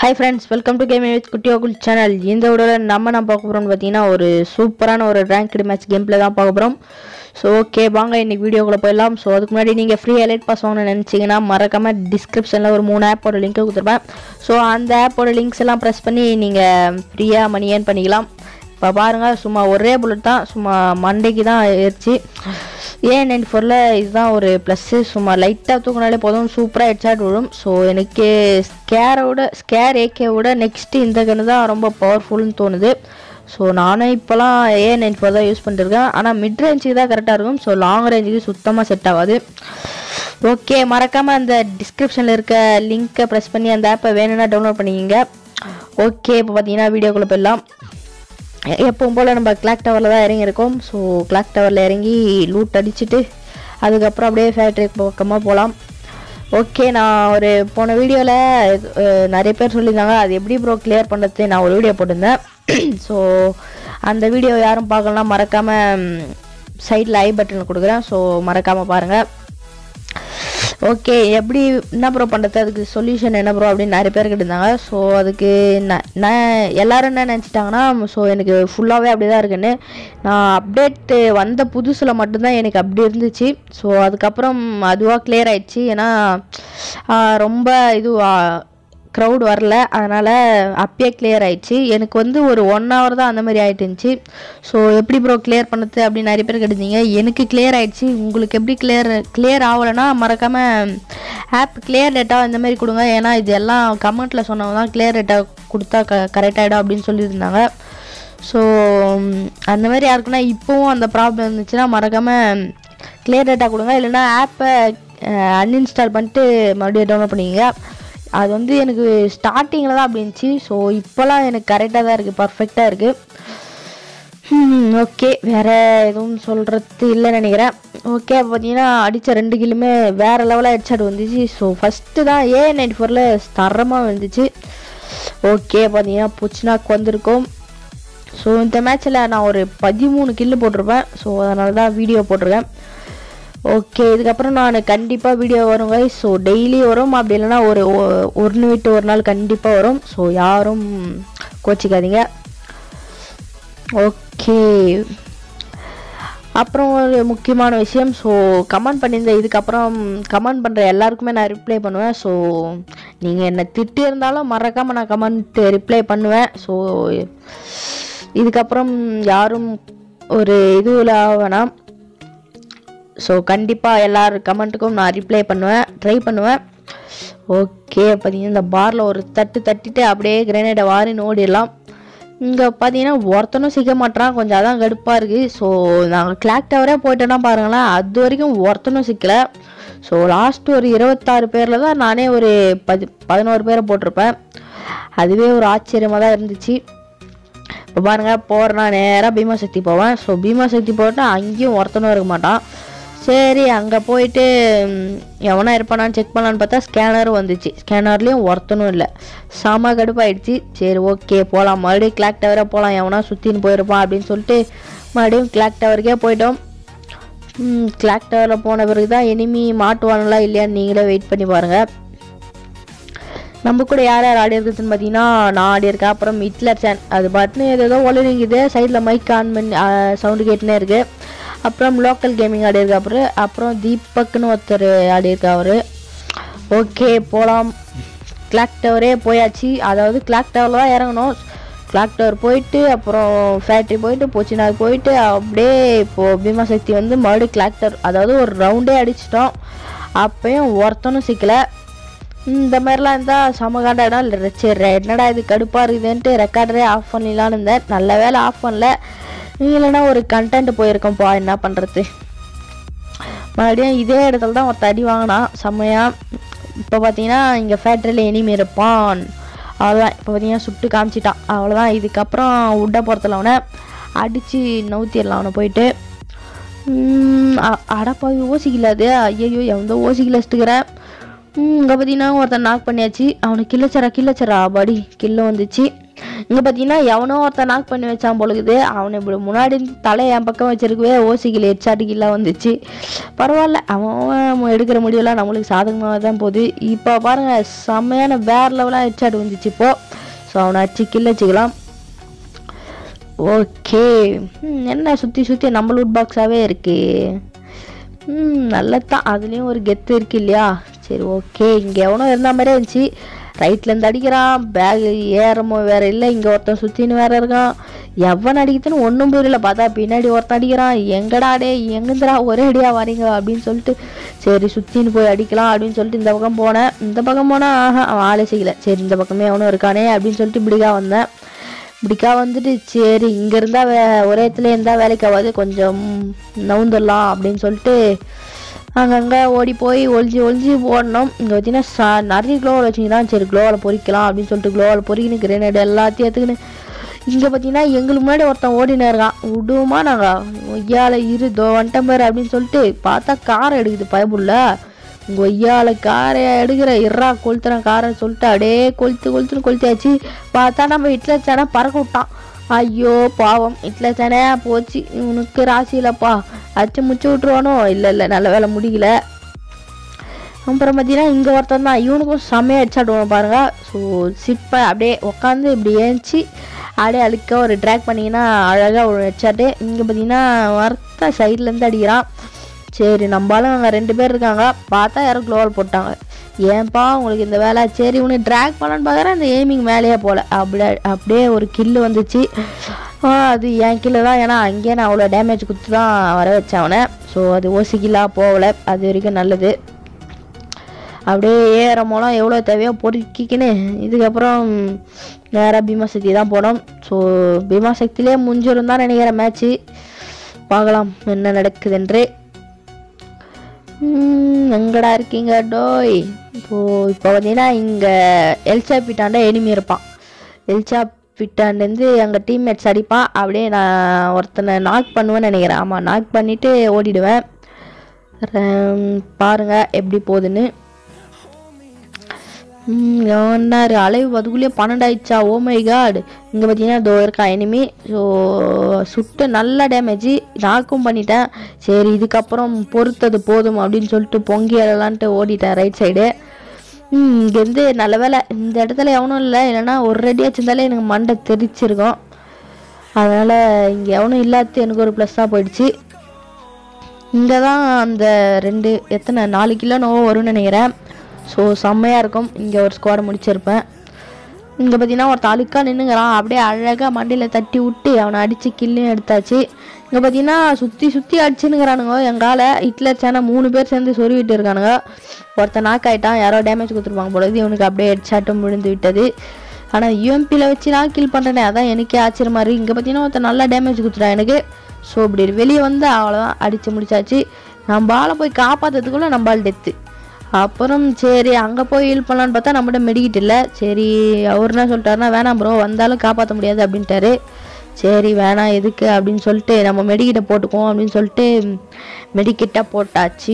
Hi friends, welcome to Gaming with Kutti Okul channel. இந்த வீடியோல நம்ம பார்க்க போறோம்னு பாத்தீங்கன்னா ஒரு சூப்பரான ஒரு ranked match gameplay தான் பார்க்க போறோம். சோ ஓகே வாங்க இன்னைக்கு வீடியோக்குள்ள போய்லாம். சோ அதுக்கு முன்னாடி நீங்க ஃப்ரீ எலைட் பாஸ் வாங்கணும்னு நினைச்சீங்கன்னா மறக்காம டிஸ்கிரிப்ஷன்ல ஒரு 3 ஆப்போட லிங்க் கொடுத்திருப்பேன். சோ அந்த ஆப்போட லிங்க்ஸ் எல்லாம் பிரஸ் பண்ணி நீங்க ஃப்ரீயா மணி earn பண்ணிக்கலாம். இப்ப பாருங்க சும்மா ஒரே புல்லட் தான் சும்மா மண்டைக்கு தான் ஏறிச்சு. A94ல இதுதான் ஒரு ப்ளஸ் சும்மா லைட்டாக தூக்கினாலே போதும் சூப்பராக ஹெட்ஷாட் விடும். ஸோ எனக்கு ஸ்கேர் ஏகேவோட நெக்ஸ்ட்டு இந்த கன்று தான் ரொம்ப பவர்ஃபுல்னு தோணுது. ஸோ நானும் இப்போலாம் A94 தான் யூஸ் பண்ணிட்டுருக்கேன். ஆனால் மிட் ரேஞ்சுக்கு தான் கரெக்டாக இருக்கும். ஸோ லாங் ரேஞ்சுக்கு சுத்தமாக செட் ஆகாது. ஓகே மறக்காமல் அந்த டிஸ்கிரிப்ஷனில் இருக்க லிங்க்கை ப்ரெஸ் பண்ணி அந்த ஆப்பை வேணும்னா டவுன்லோட் பண்ணிக்கிங்க. ஓகே இப்போ பார்த்தீங்கன்னா வீடியோக்குள்ளே போயிடலாம். எப்பவும் போல் நம்ம கிளாக் டவரில் தான் இறங்கியிருக்கோம். ஸோ கிளாக் டவரில் இறங்கி லூட் அடிச்சுட்டு அதுக்கப்புறம் அப்படியே ஃபேக்ட்ரி பக்கமாக போகலாம். ஓகே நான் ஒரு போன வீடியோவில் நிறைய பேர் சொல்லியிருந்தாங்க அது எப்படி ப்ரோ கிளியர் பண்ணுறது நான் ஒரு வீடியோ போட்டிருந்தேன். ஸோ அந்த வீடியோ யாரும் பார்க்கலாம் மறக்காமல் சைடில் ஐ பட்டன் கொடுக்குறேன். ஸோ மறக்காமல் பாருங்கள். ஓகே எப்படி என்ன ப்ரோ பண்ணுறது அதுக்கு சொல்யூஷன் என்ன ப்ரோ அப்படின்னு நிறைய பேர் கேட்டிருந்தாங்க. ஸோ அதுக்கு நான் எல்லோரும் என்ன நினச்சிட்டாங்கன்னா ஸோ எனக்கு ஃபுல்லாகவே அப்படி தான் இருக்குன்னு. நான் அப்டேட்டு வந்த புதுசில் மட்டும்தான் எனக்கு அப்படி இருந்துச்சு. ஸோ அதுக்கப்புறம் அதுவாக கிளியர் ஆயிடுச்சு. ஏன்னா ரொம்ப இது க்ரௌட் வரல அதனால் அப்பயே கிளியர் ஆயிடுச்சு. எனக்கு வந்து ஒரு 1 hour தான் அந்த மாதிரி ஆகிட்டு இருந்துச்சு. ஸோ எப்படி ப்ரோ கிளியர் பண்ணுறது அப்படின்னு நிறைய பேர் கேட்டிருந்தீங்க. எனக்கு கிளியர் ஆகிடுச்சு. உங்களுக்கு எப்படி கிளியர் ஆகலைன்னா மறக்காமல் ஆப் கிளியர் டேட்டா இந்த மாதிரி கொடுங்க. ஏன்னா இது எல்லாம் கமெண்ட்டில் சொன்னவங்க தான் கிளியர் டேட்டா கொடுத்தா கரெக்டாகிடும் அப்படின்னு சொல்லியிருந்தாங்க. ஸோ அந்த மாதிரி யாருக்குன்னா இப்போவும் அந்த ப்ராப்ளம் இருந்துச்சுன்னா மறக்காமல் கிளியர் டேட்டா கொடுங்க. இல்லைன்னா ஆப்பை அன்இன்ஸ்டால் பண்ணிட்டு மறுபடியும் டவுன்லோட் பண்ணிக்கங்க. அது வந்து எனக்கு ஸ்டார்டிங்கில் தான் அப்படி இருந்துச்சு. ஸோ இப்போலாம் எனக்கு கரெக்டாக தான் இருக்குது பர்ஃபெக்டாக இருக்குது. ஓகே வேறு எதுவும் சொல்கிறது இல்லைன்னு நினைக்கிறேன். ஓகே பார்த்தீங்கன்னா அடித்த 2 கில்லுமே வேறு லெவலாக ஹெட்ஷாட் வந்துச்சு. ஸோ ஃபஸ்ட்டு தான் A94ல் தரமாக வந்துச்சு. ஓகே பார்த்தீங்கன்னா புச்னாக்கு வந்திருக்கோம். ஸோ இந்த மேட்ச்சில் நான் ஒரு 13 கில்லு போட்டிருப்பேன். ஸோ அதனால தான் வீடியோ போட்டிருக்கேன். ஓகே இதுக்கப்புறம் நான் கண்டிப்பாக வீடியோ வருங்க. ஸோ டெய்லி வரும் அப்படி இல்லைன்னா ஒரு விட்டு ஒரு நாள் கண்டிப்பாக வரும். ஸோ யாரும் கோச்சிக்காதீங்க. ஓகே அப்புறம் ஒரு முக்கியமான விஷயம் ஸோ கமெண்ட் பண்ணியிருந்தேன். இதுக்கப்புறம் கமெண்ட் பண்ணுற எல்லாருக்குமே நான் ரிப்ளை பண்ணுவேன். ஸோ நீங்கள் என்னை திட்டி இருந்தாலும் மறக்காமல் நான் கமெண்ட் ரிப்ளை பண்ணுவேன். ஸோ இதுக்கப்புறம் யாரும் ஒரு இதுவில் வேணாம். ஸோ கண்டிப்பாக எல்லார் கமெண்ட்டுக்கும் நான் ரிப்ளை பண்ணுவேன் ட்ரை பண்ணுவேன். ஓகே பார்த்தீங்கன்னா இந்த பாரில் ஒரு தட்டிட்டு அப்படியே கிரேனேடை வாரின்னு ஓடிடலாம். இங்கே பார்த்தீங்கன்னா ஒருத்தனும் சிக்க மாட்டான். கொஞ்சம் அதான் கடுப்பாக இருக்குது. ஸோ நாங்கள் கிளாக் டவரே போயிட்டோன்னா பாருங்களேன் அது வரைக்கும் ஒருத்தனும் சிக்கலை. ஸோ லாஸ்ட்டு ஒரு 26 பேரில் தான் நானே ஒரு 11 பேரை போட்டிருப்பேன். அதுவே ஒரு ஆச்சரியமாக தான் இருந்துச்சு. இப்போ பாருங்கள் போகிறேன்னா நேராக பீமா சக்தி போவேன். ஸோ பீமா சக்தி போட்டால் அங்கேயும் ஒருத்தனும் இருக்க மாட்டான். சரி அங்கே போயிட்டு எவனா இருப்பானான்னு செக் பண்ணலான்னு பார்த்தா ஸ்கேனரும் வந்துச்சு. ஸ்கேனர்லேயும் ஒருத்தனும் இல்லை. செம கடுப்பாயிடுச்சு. சரி ஓகே போகலாம் மறுபடியும் கிளாக் டவரே போகலாம் எவனா சுற்றின்னு போயிருப்பான் அப்படின்னு சொல்லிட்டு மறுபடியும் கிளாக் டவருக்கே போயிட்டோம். கிளாக் டவரில் போன பிறகு தான் எனிமி மாட்டுவானுங்களா இல்லையான்னு நீங்களே வெயிட் பண்ணி பாருங்கள். நம்ம கூட யார் யார் ஆடி இருக்குதுன்னு பார்த்தீங்கன்னா நான் ஆடி இருக்கேன். அப்புறம் ஹிட்லர் சேன் அது பாட்டுன்னு ஏதோ ஒளிரிங்குது சைடில் மைக் ஆன் பண்ணி சவுண்டு கேட்டுனே இருக்குது. அப்புறம் லோக்கல் கேமிங் ஆடி இருக்கா. அப்புறம் தீபக்னு ஒருத்தர் ஆடி இருக்கா அவர். ஓகே போகலாம். கிளாக் டவரே போயாச்சு. அதாவது கிளாக் டவரில் தான் இறங்கணும். கிளாக் டவர் போயிட்டு அப்புறம் ஃபேக்ட்ரி போயிட்டு போச்சினாக்கு போயிட்டு அப்படியே இப்போது பீமா சக்தி வந்து மறுபடியும் கிளாக் டவர் அதாவது ஒரு ரவுண்டே அடிச்சிட்டோம். அப்பயும் ஒருத்தனும் சிக்கலை. இந்த மாதிரிலாம் இருந்தால் சமகாண்ட இடம் சரி என்னடா இது கடுப்பாக இருக்குதுன்ட்டு ரெக்கார்டரே ஆஃப் பண்ணிடலான்னு இருந்தேன். நல்ல வேலை ஆஃப் பண்ணல. இல்லைன்னா ஒரு கண்டென்ட் போயிருக்கோம்ப்பா என்ன பண்ணுறது. மறுபடியும் இதே இடத்துல தான் ஒரு தடி வாங்கினான் செம்மையாக. இப்போ பார்த்தீங்கன்னா இங்கே ஃபேக்ட்ரியில் எனிமி இருப்பான். அவ்வளோதான் இப்போ பார்த்தீங்கன்னா சுட்டு காமிச்சிட்டான். அவ்வளோதான் இதுக்கப்புறம் உட்ட போகிறதுல அவனை அடித்து நவுத்திடலாம் அவனை போயிட்டு. அடப்பாவி ஓசிக்கல அது ஐயோ எவந்தோ ஓசிக்கல வச்சுட்டுக்கிறேன். இங்கே பார்த்தீங்கன்னா ஒருத்தன் நாக் பண்ணியாச்சு. அவனுக்கு கில்லச்சரா பாடி கில்ல வந்துச்சு. இங்கே பார்த்தீங்கன்னா எவனோ ஒருத்தன் நாக் பண்ணி வச்சான் பொழுது. அவனை இப்படி முன்னாடி தலை என் பக்கம் வச்சிருக்கவே ஓசிக்கில் ஹெட்ஷாட்டுக்கெல்லாம் வந்துச்சு. பரவாயில்ல, அவன் எடுக்கிற முடியெல்லாம் நம்மளுக்கு சாதகமாக தான் போகுது. இப்போ பாருங்கள், செம்மையான வேறு லெவலாக ஹெட்ஷாட் வந்துச்சு இப்போது. ஸோ அவனை அடிச்சு கில் வச்சுக்கலாம். ஓகே, என்ன சுற்றி சுற்றி நம்ம லூட் பாக்ஸாகவே இருக்கு. நல்லதான், அதுலேயும் ஒரு கெத்து இருக்கு இல்லையா. சரி ஓகே, இங்கே எவனோ இருந்த மாதிரியே இருந்துச்சு. ரைட்லேருந்து அடிக்கிறான், பேக் ஏறமோ வேற இல்லை. இங்கே ஒருத்தன் சுற்றின்னு வேற இருக்கான். எவன் அடிக்கிறதுன்னு ஒன்றும் புரியல. பார்த்தா பின்னாடி ஒருத்தன் அடிக்கிறான். எங்கடா டே, எங்கேருந்துடா ஒரே அடியாக வரீங்க அப்படின்னு சொல்லிட்டு சரி சுற்றின்னு போய் அடிக்கலாம் அப்படின்னு சொல்லிட்டு இந்த பக்கம் போனேன். இந்த பக்கம் போனால் அவன் ஆளே செய்யலை. சரி இந்த பக்கமே எவனும் இருக்கானே அப்படின்னு சொல்லிட்டு இப்படிக்கா வந்தேன். இப்படிக்கா வந்துட்டு சரி இங்கே இருந்தால் ஒரே இடத்துல இருந்தால் வேலைக்கு ஆகாது, கொஞ்சம் நவுந்துடலாம் அப்படின்னு சொல்லிட்டு அங்கங்கே ஓடி போய் ஒளிஞ்சு போடணும். இங்கே பார்த்தீங்கன்னா நிறைய க்ளோவில் வச்சிங்கன்னா சரி க்ளோவில் பொறிக்கலாம் அப்படின்னு சொல்லிட்டு க்ளோவில் பொறிக்கணும். கிரேனேடு எல்லாத்தையும் எடுத்துக்கின்னு இங்கே பார்த்தீங்கன்னா எங்களுக்கு முன்னாடி ஒருத்தன் ஓடினு இருக்கான். விடுவோமா நாங்கள் ஒய்யால தோ வந்துட்டேன் பாரு அப்படின்னு சொல்லிட்டு பார்த்தா காரை எடுக்குது பயப்புள்ள. உங்கள் ஒய்யால காரை எடுக்கிற இறா கொளுத்துறேன் காரை சொல்லிட்டு அப்படியே கொளுத்தியாச்சு. பார்த்தா நம்ம ஹிட்லர் சேனை பறக்க விட்டான். ஐயோ பாவம், ஹிட்லர் சேனை போச்சு. இவனுக்கு ராசி இல்லைப்பா, அச்சு முச்சு விட்டுருவானோ. இல்லை நல்ல வேலை முடியல. அப்புறம் பார்த்தீங்கன்னா இங்கே ஒருத்தன் தான், இவனுக்கும் செம்மையாக அடிச்சாடுவோம் பாருங்க. ஸோ சிப்பை அப்படியே உட்காந்து இப்படி ஏஞ்சி அப்படியே அழுக்க ஒரு ட்ராக் பண்ணிங்கன்னா அழகாக ஒரு ஹெட்ஷாட்டு. இங்கே பார்த்தீங்கன்னா ஒருத்தன் சைட்லேருந்து அடிக்கிறான். சரி நம்மளும் அங்கே 2 பேர் இருக்காங்க. பார்த்தா யாரும் க்ளோவல் போட்டாங்க. ஏன்பா உங்களுக்கு இந்த வேலை, சரி உனக்கு ட்ராக் பண்ணலான்னு பார்க்குறேன், அந்த எய்மிங் மேலேயே போகல. அப்படியே ஒரு கில்லு வந்துச்சு. அது என் கில்லு தான், ஏன்னா அங்கேயே நான் அவ்வளோ டேமேஜ் கொடுத்து தான் வர வச்சேன் அவனை. ஸோ அது ஓசி கில்லாக போகலை, அது வரைக்கும் நல்லது. அப்படியே ஏறமோலாம் எவ்வளோ தேவையோ பொறுக்கிக்கின்னு இதுக்கப்புறம் நேராக பீமாசக்தி தான் போனோம். ஸோ பீமாசக்திலே முடிஞ்சிரும் தான் நினைக்கிற மேட்ச்சு. பார்க்கலாம் என்ன நடக்குதுன்று. எங்கடா இருக்கீங்க டோய். இப்போ பார்த்தீங்கன்னா இங்கே எல்சா பிட்டாண்ட எனிமி இருப்பான். எல்சா பிட்டாண்டேருந்து எங்கள் டீம்மேட்ஸ் அடிப்பான். அப்படியே நான் ஒருத்தனை நாக் பண்ணுவேன்னு நினைக்கிறேன். ஆமாம், நாக் பண்ணிவிட்டு ஓடிடுவேன். பாருங்கள் எப்படி போகுதுன்னு. எவனாரு அலைவு அதுக்குள்ளேயே 12 ஆயிடுச்சா. Oh my God. இங்கே பார்த்தீங்கன்னா இதோ இருக்கா எனிமி. ஸோ சுட்டு நல்ல டேமேஜ் நாக்கும் பண்ணிட்டேன். சரி இதுக்கப்புறம் பொறுத்தது போதும் அப்படின்னு சொல்லிட்டு பொங்கி எழலான்ட்டு ஓடிட்டேன் ரைட் சைடு. இங்கேருந்து நல்ல வேலை இந்த இடத்துல எவனும் இல்லை, இல்லைன்னா ஒரு ரெடி வச்சிருந்தாலே எனக்கு மண்டை தெரிச்சிருக்கும். அதனால் இங்கே எவனும் இல்லாத எனக்கு ஒரு ப்ளஸ்ஸாக போயிடுச்சு. இங்கே தான் அந்த 4 கிலோ நோவோ வரும்னு நினைக்கிறேன். ஸோ செம்மையாக இருக்கும். இங்கே ஒரு ஸ்குவாடை முடிச்சிருப்பேன். இங்கே பார்த்தீங்கன்னா ஒரு தாலுக்காக நின்றுங்கிறான். அப்படியே அழகாக மண்டியில் தட்டி விட்டு அவனை அடித்து கில்லையும் எடுத்தாச்சு. இங்கே பார்த்தீங்கன்னா சுற்றி அடிச்சுன்னுங்கிறானுங்க. எங்கால ஹிட்லர் சேனை 3 பேர் சேர்ந்து சொருவிட்டு இருக்கானுங்க. ஒருத்தன் நாக் ஆகிட்டான், யாரோ டேமேஜ் கொடுத்துருப்பாங்க பொழுது. இவனுக்கு அப்படியே ஹெட்ஷாட்டும் விழுந்து விட்டது. ஆனால் யூஎம்பியில் வச்சு நான் கில் பண்ணுறேனே, அதான் எனக்கே ஆச்சரியமாக இருக்குது. இங்கே பார்த்தீங்கன்னா ஒருத்தன் நல்லா டேமேஜ் கொடுத்துட்டான் எனக்கு. ஸோ இப்படி வெளியே வந்து அவ்வளோதான் அடித்து முடிச்சாச்சு. நம்ம ஆளை போய் காப்பாற்றுறதுக்குள்ளே நம்ம ஆள் டெத்து. அப்புறம் சரி அங்கே போய் ஹீல் பண்ணலான்னு பார்த்தா நம்மகிட்ட மெடிக்கிட் இல்லை. சரி அவர் என்ன சொல்லிட்டாருன்னா, வேணாம் ப்ரோ வந்தாலும் காப்பாற்ற முடியாது அப்படின்ட்டாரு. சரி வேணாம் எதுக்கு அப்படின்னு சொல்லிட்டு நம்ம மெடிக்கிட்ட போட்டுக்குவோம் அப்படின்னு சொல்லிட்டு மெடிக்கிட்ட போட்டாச்சு.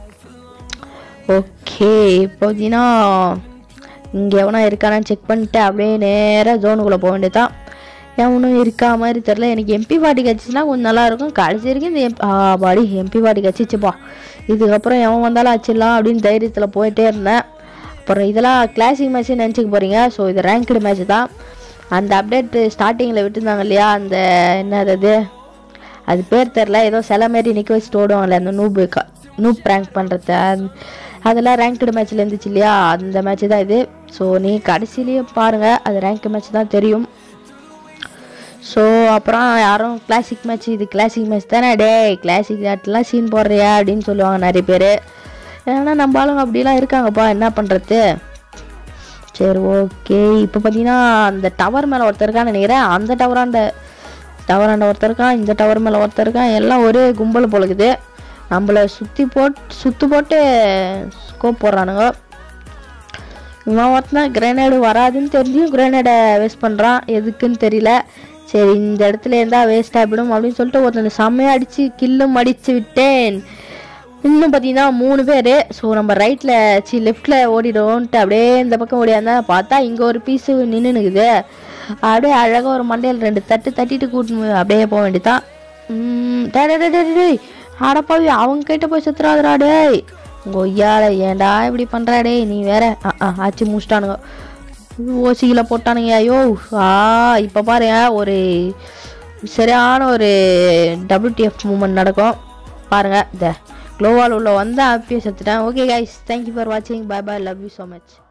ஓகே, இப்போதினா இங்கே எவனா இருக்கானான்னு செக் பண்ணிட்டு அப்படியே நேராக ஜோனுக்குள்ளே போக வேண்டியதான். எவனும் இருக்கா மாதிரி தெரில. எனக்கு MP40 கிடச்சிச்சுன்னா கொஞ்சம் நல்லாயிருக்கும். கடைசி வரைக்கும் இந்த பாடி MP40 கிடச்சிச்சுப்பா. இதுக்கப்புறம் எவன் வந்தாலும் ஆச்சிடலாம் அப்படின்னு தைரியத்தில் போயிட்டே இருந்தேன். அப்புறம் இதெல்லாம் கிளாசிக் மேட்ச்சு நினச்சிக்க போகிறீங்க. ஸோ இது ரேங்க்டு மேட்ச் தான். அந்த அப்டேட் ஸ்டார்டிங்கில் விட்டுருந்தாங்க இல்லையா, அந்த என்னது அது பேர் தெரில, ஏதோ சில மாரி நிற்க வச்சுட்டு ஓடுவாங்கல்ல அந்த நூப் ப்ராங்க் பண்ணுறது, அதெல்லாம் ரேங்க்டு மேட்ச்சில் இருந்துச்சு இல்லையா, அந்த மேட்ச்சு தான் இது. ஸோ நீ கடைசிலேயே பாருங்கள், அது ரேங்க் மேட்ச் தான் தெரியும். ஸோ அப்புறம் யாரும் கிளாசிக் மேட்ச், இது கிளாசிக் மேட்ச் தானே டே, கிளாசிக் ஆட்டெலாம் சீன் போடுறியா அப்படின்னு சொல்லுவாங்க நிறைய பேர். ஏன்னா நம்ம ஆளுங்க அப்படிலாம் இருக்காங்கப்பா, என்ன பண்ணுறது. சரி ஓகே, இப்போ பார்த்தீங்கன்னா அந்த டவர் மேலே ஒருத்தர் இருக்கான்னு நினைக்கிறேன். அந்த டவராண்ட ஒருத்தர் இருக்கான், இந்த டவர் மேலே ஒருத்தர் இருக்கான். எல்லாம் ஒரே கும்பல் போலக்குது. நம்மளை சுற்று போட்டு ஸ்கோப் போடுறானுங்க. இவன் ஒருத்தன் கிரேனேடு வராதுன்னு தெரிஞ்சும் கிரேனேடை வேஸ்ட் பண்ணுறான், எதுக்குன்னு தெரியல. சரி இந்த இடத்துல இருந்தால் வேஸ்ட் ஆகிடும் அப்படின்னு சொல்லிட்டு ஒருத்தன் செம்மையாக அடித்து கில்லும் அடித்து விட்டேன். இன்னும் பார்த்தீங்கன்னா 3 பேர். ஸோ நம்ம லெஃப்டில் ஓடிடுவோன்ட்டு அப்படியே இந்த பக்கம் ஓடியாந்தா பார்த்தா இங்கே ஒரு பீஸு நின்றுனுக்குது. அப்படியே அழகாக ஒரு மண்டையில் 2 தட்டு தட்டிட்டு கூட்டு அப்படியே போக வேண்டியதான். டேய் ஆடப்பாவி அவங்க கிட்ட போய் சுத்துறாதடா டேய். கொய்யால ஏன்டா இப்படி பண்றா டேய் நீ வேற. ஆச்சு முடிச்சிட்டானுங்க. ஓசியில போட்டானுங்க. ஐயோ இப்போ பாரு ஒரு சரியான ஒரு WTF மூமெண்ட் நடக்கும் பாருங்க. இந்த க்ளோவால் உள்ள வந்து அப்பயே செத்துட்டேன். ஓகே கைஸ், தேங்க்யூ ஃபார் வாட்சிங். Bye bye, love you so much.